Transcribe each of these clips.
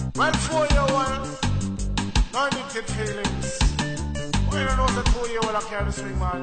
Well, 4-year-old, no wicked feelings. Well, you don't know the 2-year-old I carry the swing, man.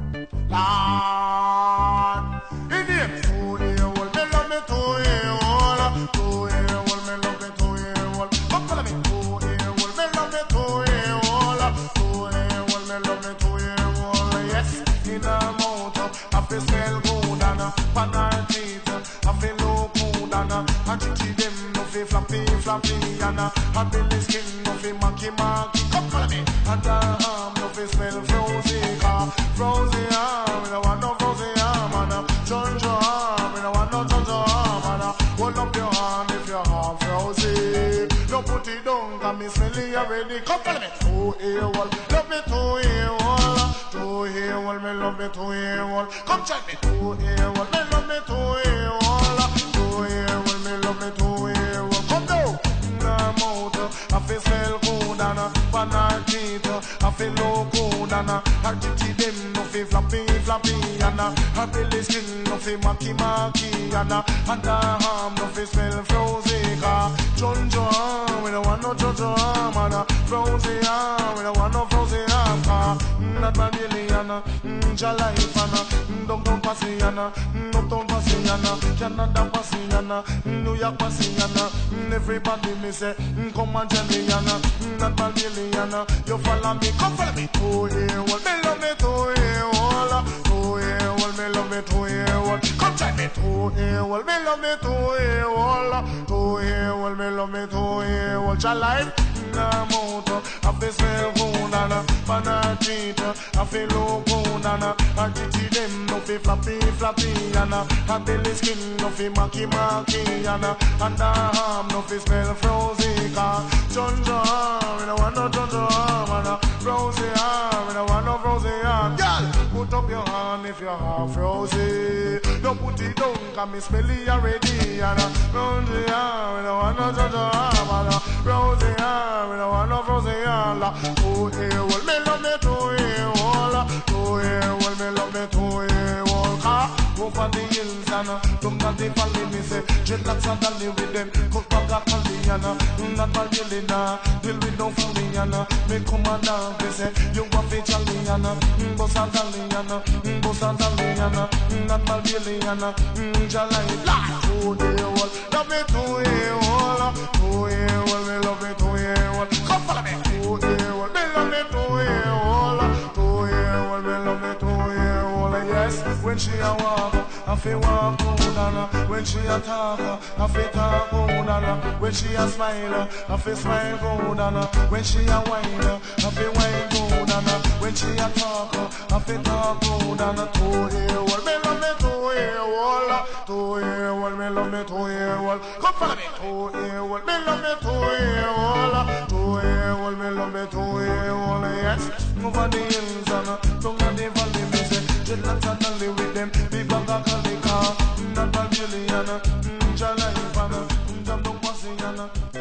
Lord, in him, 2-year-old, me love me 2-year-old. 2-year-old, me love me 2-year-old. Come follow me, 2-year-old, me love me 2-year-old. 2-year-old, me love me 2-year-old. Yes, in a mouth, I feel smell good and pan her teeth, I feel look good and chichi them no fi flappy flappy and her belly skin no fi macky macky. Come follow me, and her arm no fi smell frozy, frozy arm, we don't want no frozy arm and Jojo arm, we don't want no Jojo arm and hold up your hand if your arm frozy. No put it down, cause me smelly already. Come follow me, 2-year-old, love me 2-year-old. 2-year-old, me love me 2-year-old. Come check me, 2-year-old, me love me 2-year-old. 2-year-old, me love me 2-year-old. Come down, in her mouth, I feel smell good and pan her teeth, I feel look good and her titty them no feel flappy flappy and her belly skin no feel macky macky and her arm no feel smell frozy. Jojo arm, we don't want no Jojo arm and frozy arm, we don't want no frozy arm. Not my million, life and downtown passy and uptown passy and Canada passy and New York passy and everybody me say come and join me and not my million. You follow me, come follow me. 2-year-old, me love me 2-year-old. 2-year-old, me love me 2-year-old. Come join me, 2-year-old, me love me 2-year-old. 2-year-old, me love me 2-year-old. Your life in her mouth, I feel smell good and pan her teeth, I feel look good and her titty them no feel flappy flappy and her belly skin no feel macky macky and her arm no feel smell frozy. Jojo arm, we don't want no Jojo arm and frozy arm, we don't want no frozy arm. Girl, put up your hand if your arm frozy. Don't put it down, cause me smelly already and frozy arm, we don't want no Jojo arm and frozy arm, we don't want no frozy arm. 2-year-old, me love me 2-year-old. 2-year-old, me love me 2-year-old. Over the hills and down at the valley, me say dreadlocks and dolly with them cut back a collie and not my really nah deal with no family and me come and dance, me say you a fi jolly and boss and dolly and boss and dolly and not my really and jolly. 2-year-old, love me 2-year-old. 2-year-old, me love me 2-year-old. Come follow me, 2-year-old, me love me 2-year-old. 2-year-old, me love me 2-year-old. Yes, when she a walk, I feel walk good and when she a talk, I feel talk good and when she a smile, I feel smile good and when she a whine, I feel whine good and when she a talk, I feel talk good and 2-year-old, me love me 2-year-old. 2-year-old, me love me 2-year-old. Come follow me, 2-year-old, me love me 2-year-old. 2-year-old, me love me 2-year-old. Yes, over the hills and down at the valley, me say dreadlocks and dolly with them big bag of calico, not a billion, life and jump down passy and